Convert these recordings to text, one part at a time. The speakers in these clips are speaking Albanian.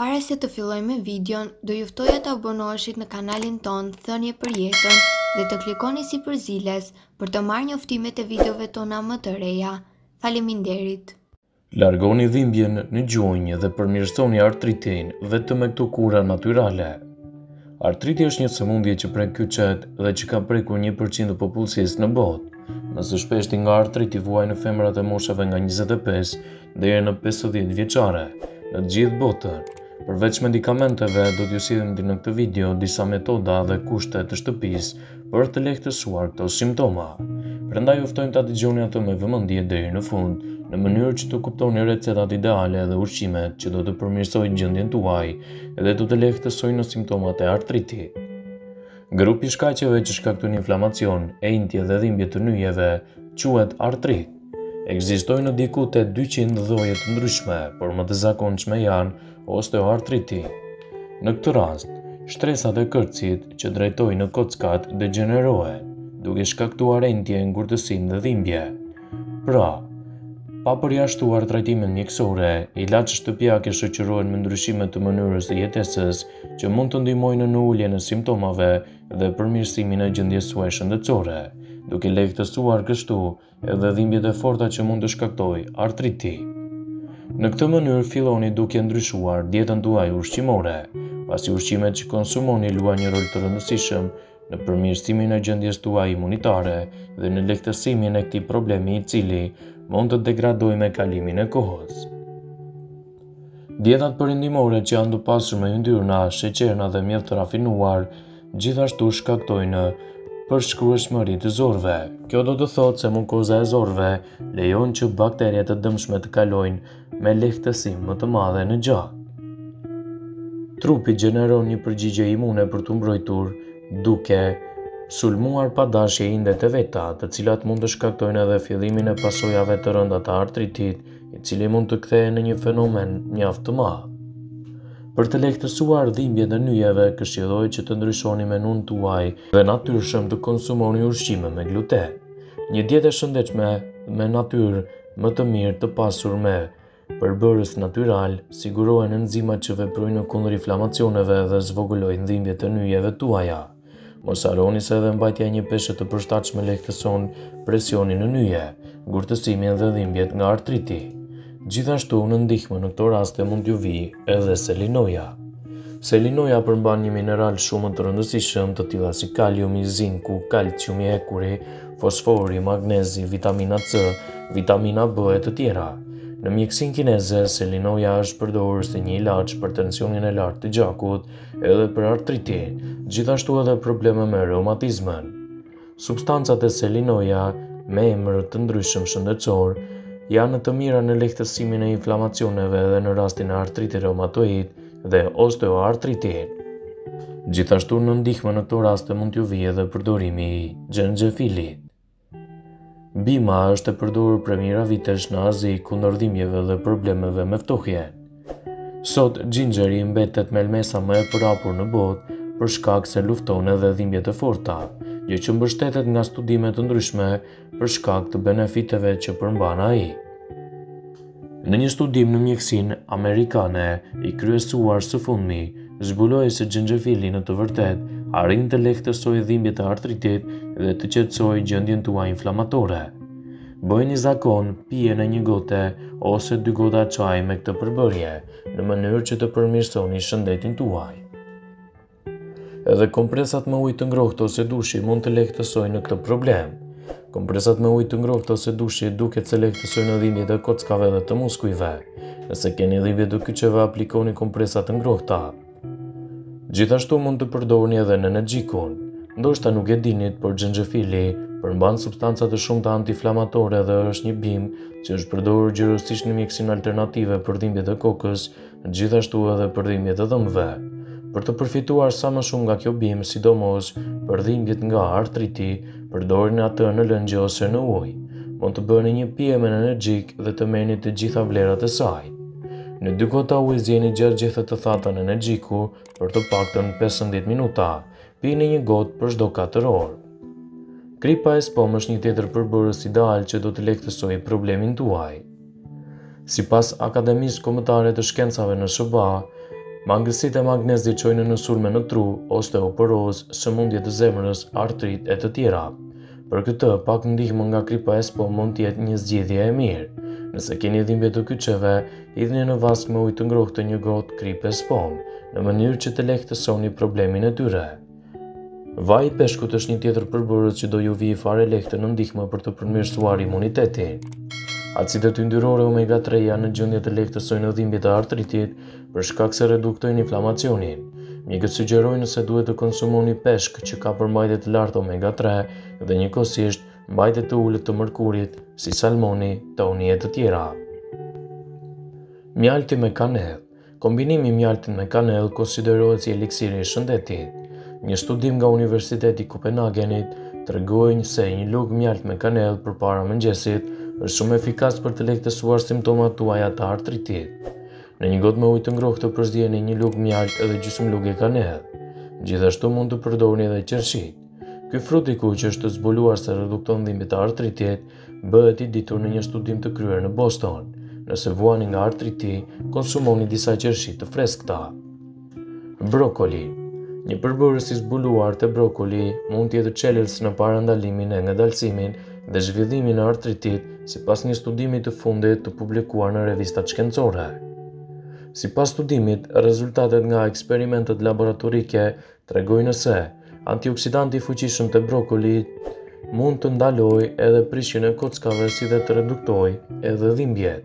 Para se të fillojmë videon, do juftoja të abonoheshit në kanalin ton Thënie për Jetën dhe të klikoni si përziles për të marrë njoftimet e videove tona më të reja. Faleminderit. Largoni dhimbjen në gjunjë dhe përmirësoni artritin vetëm me këto kura natyrale. Artriti është një sëmundje që prek kyçet dhe që ka prekur 1% të popullsisë në botë. Më së shpeshti nga artriti vuaj në femrat e moshave nga 25 deri në 50 vjeçare në të gjithë botën. Përveç medikamenteve, do t'ju sillim në këtë video disa metoda dhe kushte të shtëpisë për të lehtësuar këto simptoma. Prandaj ju ftojmë ta dëgjoni ato me vëmendje deri në fund, në mënyrë që të kuptoni recetat ideale dhe ushqimet që do të përmirësojnë gjendjen tuaj dhe do të lehtësojnë në simptomat e artritit. Grupi i shkaqeve që shkaktojnë inflamacion, enjtje dhe dhimbje të nyjeve quhet artrit. Ekzistojnë në diku te 200 lloje të ndryshme, por më të zakonshme janë osteoartriti. Në këtë rast, shtresat e kërcit që drejtojnë në kockat degenerohen, duke shkaktuar enjtje, ngurtësim dhe dhimbje. Pra, pa përjashtuar trajtime mjekësore, ilaçe shtëpiake shoqërohen me ndryshime të mënyrës së jetesës që mund të ndihmojnë në uljen e simptomave dhe përmirësimin e gjendjes suaj shëndetësore, duke lehtësuar kështu edhe dhimbjet e forta që mund të shkaktojë artriti. Në këtë mënyrë filloni duke ndryshuar dietën tuaj ushqimore, pasi ushqimet që konsumoni luajnë një rol të rëndësishëm në përmirësimin e gjendjes tuaj imunitare dhe në lehtësimin e këtij problemi i cili mund të degradojë me kalimin e kohës. Dietat perëndimore që janë të pasur me yndyrna, sheqerna dhe mjell të rafinuar, gjithashtu shkaktojnë përshkrueshmëri të zorëve. Kjo do të thotë se mukoza e zorëve lejon që bakterie të dëmshme të kalojnë me lehtësim më të madhe në gjatë. Trupi gjeneron një përgjigje imune për të mbrojtur duke sulmuar pa dashje indet e veta, të cilat mund të shkaktojnë edhe fillimin e pasojave të rënda të artritit, i cili mund të kthehen në një fenomen mjaft të madh. Për të lehtësuar dhimbjet e nyjeve, këshillohet që të ndryshoni menun tuaj dhe natyrshëm të konsumoni ushqime me gluten. Një dietë e shëndetshme me natyrë më të mirë të pasur me përbërës natyral sigurohen enzimat që veprojnë kundër inflamacioneve dhe zvogëlojnë dhimbjet e nyjeve tuaja. Mos harroni se edhe mbajtja e një peshë të përshtatshme lehtëson presionin në nyje, ngurtësimin dhe dhimbjet nga artriti. Gjithashtu në ndihmë në këto raste mund t'ju vijë edhe selinoja. Selinoja përmban një mineral shumë të rëndësishëm të tilla si kaliumi, zinku, kalciumi, hekuri, fosfori, magnezi, vitamina C, vitamina B e të tjera. Në mjekësinë kineze, selinoja është përdorur si një ilaç për tensionin e lartë të gjakut edhe për artritin, gjithashtu edhe probleme me reumatizmin. Substancat e selinoja me emër të ndryshëm shëndetësor janë të mira në lehtësimin e inflamacioneve dhe në rastin e artritit reumatoid dhe osteoartritit. Gjithashtu në ndihmë në këto raste mund t'ju vijë edhe përdorimi i xhenxhefilit. Bima është e përdorur prej mijëra vitesh në Azi kundër dhimbjeve dhe problemeve me ftohjen. Sot xhinxheri mbetet melmesa më e përhapur në botë për shkak se lufton edhe dhimbjet e forta, gjë që mbështetet nga studime të ndryshme për shkak të benefiteve që përmban ai. Në një studim në mjekësinë amerikane i kryesuar së fundmi, zbuloi se xhenxhefili në të vërtetë arrin të lehtësojë dhimbjet e artritit dhe të qetësojë gjendjen tuaj inflamatore. Bëjeni zakon pijen e një gote ose 2 gota çaj me këtë përbërje, në mënyrë që të përmirësoni shëndetin tuaj. Edhe kompresat me ujë të ngrohtë ose dushi mund të lehtësojnë këtë problem. Kompresat me ujë të ngrohtë ose dushi duket se lehtësojnë dhimbjet e kockave dhe të muskujve. Nëse keni dhimbje të kyçeve, aplikoni kompresa të ngrohta. Gjithashtu mund të përdorni edhe nenergjikun. Ndoshta nuk e dinit, por xhenxhefili përmban substanca të shumta antiinflamatore dhe është një bimë që është përdorur gjithësisht në mjekësinë alternative për dhimbjet e kokës, gjithashtu edhe për dhimbjet e dhëmbëve. Për të përfituar sa më shumë nga kjo bimë, sidomos për dhimbjet nga artriti, përdorini atë në lëngje ose në ujë. Mund të bëni një pije me energjik dhe të merrni të gjitha vlerat e saj. Në 2 gota ujë zgjeni 6 gjethe të thata në energjiku për të paktën 15 minuta. Pini 1 gotë për çdo 4 orë. Kripa e spom është një tjetër përbërës ideal që do të lehtësojë problemin tuaj. Sipas Akademisë Kombëtare të Shkencave në SBA, Mangësitë e magnezit çojnë në sulme në tru, osteoporozë, sëmundje të zemrës, artrit e të tjera. Për këtë, pak ndihmë nga kripa e spom mund të jetë një zgjidhje e mirë. Nëse keni dhimbje të kyçeve, hidhni në vask me ujë të ngrohtë një gotë kripë e spom, në mënyrë që të lehtësoni problemin e tyre. Vaji i peshkut është një tjetër përbërës që do ju vijë fare lehtë në ndihmë për të përmirësuar imunitetin. Acidet yndyrore omega-3 janë në gjendje të lehtësojnë dhimbjet e artritit për shkak se reduktojnë inflamacionin. Mjekët sugjerojnë se duhet të konsumoni peshk që ka përmbajtje të lartë omega-3 dhe njëkohësisht mbajtje të ulët të mërkurit, si salmoni, toni e të tjera. Mjalti me kanellë. Kombinimi i mjaltit me kanellë konsiderohet si eliksiri i shëndetit. Një studim nga Universiteti i Kopenhagenit tregojnë se një lugë mjalt me kanellë përpara mëngjesit është shumë efikas për të lehtësuar simptomat tuaja të artritit. Në një gotë me ujë të ngrohtë përzieni një lugë mjalt edhe gjysmë lugë kanellë. Gjithashtu mund të përdorni edhe qershit. Ky frut i kuq është zbuluar se redukton dhimbjet e artritit, bëhet i ditur në një studim të kryer në Boston. Nëse vuani nga artriti, konsumoni disa qershi të freskëta. Brokoli. Një përbërës i zbuluar të brokoli mund të jetë çelës në parandalimin e ngadalësimin dhe zhvillimin e artritit, sipas një studimi të fundit të publikuar në revistat shkencore. Sipas studimit, rezultatet nga eksperimentet laboratorike tregojnë se antioksidanti i fuqishëm të brokolit mund të ndalojë edhe prishjen e kockave si dhe të reduktojë edhe dhimbjet.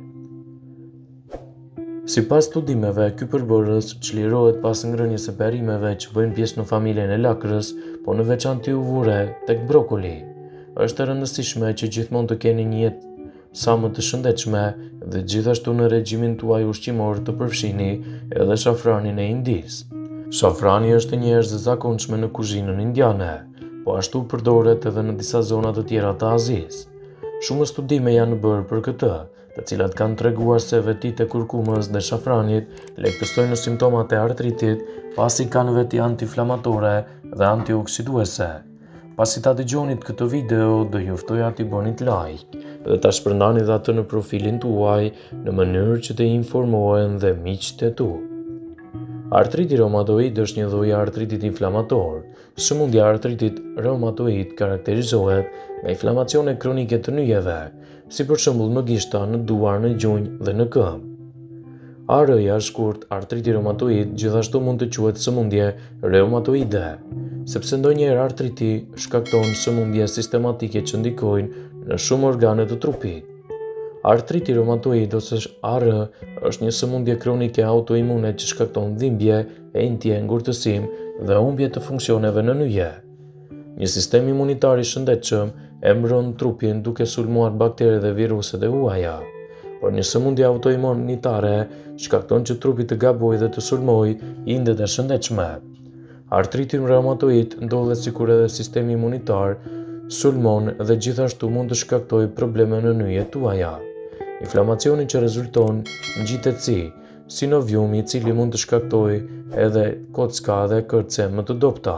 Sipas studimeve, ky përbërës çlirohet pas ngrënies së perimeve që bëjnë pjesë në familjen e lakrës, po në veçantë uvure tek brokoli. Është e rëndësishme që gjithmonë të keni një jetë sa më të shëndetshme dhe gjithashtu në regjimin tuaj ushqimor të përfshini edhe shafranin e Indis. Shafrani është një erëzë e zakonshme në kuzhinën indiane, po ashtu përdoret edhe në disa zona të tjera të Azisë. Shumë studime janë bërë për këtë, të cilat kanë treguar se vetit e kurkumës dhe shafranit lehtësojnë simptomat e artritit, pasi kanë veti antiinflamatore dhe antioksiduese. Pasi ta dëgjonit këtë video, do ju ftoja t'i bënit like dhe ta shpërndanit atë në profilin tuaj në mënyrë që të informohen dhe miqtë e tu. Artriti reumatoid është një lloj artritit inflamator. Sëmundja e artritit reumatoid karakterizohet nga inflamacione kronike të nyjeve, si për shembull në gishta, në duar, në gjunjë dhe në këmbë. AR-ja shkurt, artriti reumatoid, gjithashtu mund të quhet sëmundje reumatoide, sepse ndonjëherë artriti shkakton sëmundje sistematike që ndikojnë në shumë organe të trupit. Artriti reumatoid ose AR është një sëmundje kronike autoimune që shkakton dhimbje, entje, ngurtësim dhe humbje të funksioneve në nyje. Një sistem imunitar i shëndetshëm e mbron trupin duke sulmuar bakteret dhe viruset e huaja. Por një sëmundje autoimunitare shkakton që trupi të gabojë dhe të sulmojë indet e shëndetshme. Artriti reumatoid ndodhet sikur edhe sistemi imunitar sulmon dhe gjithashtu mund të shkaktojë probleme në nyjet tuaja. Inflamacioni që rezulton ngjitësi, sinovium i cili mund të shkaktojë edhe kocka dhe kërce më të dobta.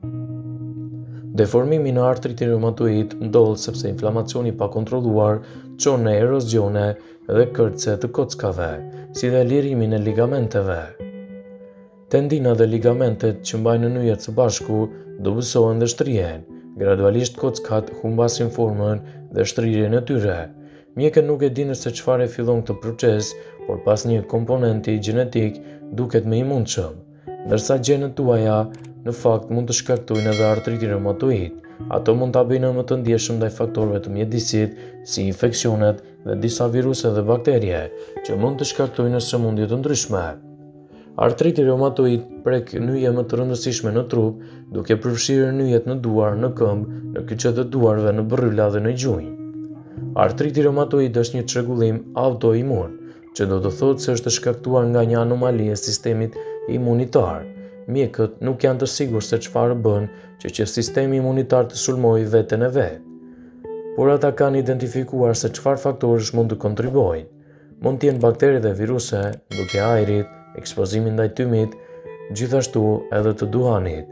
Deformimi në artritin reumatoid ndodh sepse inflamacioni pa kontrolluar çon në erozione dhe kërce të kockave, si dhe lirimin e ligamenteve. Tendina dhe ligamentet që mbajnë nyjet së bashku dobësohen dhe shtrihen. Gradualisht kockat humbasin formën dhe shtrirjen e tyre. Mjekët nuk e dinë se çfarë fillon këtë proces, por pas një komponenti gjenetik duket më i mundshëm, ndërsa gjenet tuaja në fakt mund të shkaktojnë edhe artritin reumatoid. Ato mund ta bëjnë më të ndjeshëm ndaj faktorëve të mjedisit, si infeksionet dhe disa viruse dhe bakterie, që mund të shkaktojnë sëmundje të ndryshme. Artriti reumatoid prek nyje më të rëndësishme në trup, duke përfshirë nyjet në duar, në këmbë, në kyçet e duarve, në bërrylla dhe në gjunjë. Artriti reumatoid është një çrregullim autoimun, që do të thotë se është shkaktuar nga një anomali e sistemit imunitar. Mjekët nuk janë të sigurt se çfarë bën që sistemi imunitar të sulmojë veten e vet. Por ata kanë identifikuar se çfarë faktorësh mund të kontribuojnë. Mund të jenë bakteri dhe viruse, duke ajrit, ekspozimin ndaj tymit, gjithashtu edhe të duhanit.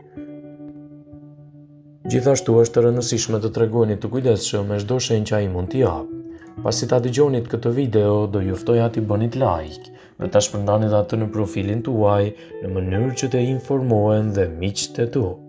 Gjithashtu është e rëndësishme të tregoni të kujdesshëm me çdo shenjë që ai mund t'i jap. Pasi ta dëgjonit këtë video, do ju ftoja t'i bënit like dhe ta shpërndani dhe atë në profilin tuaj në mënyrë që të informohen dhe miqtë e tu.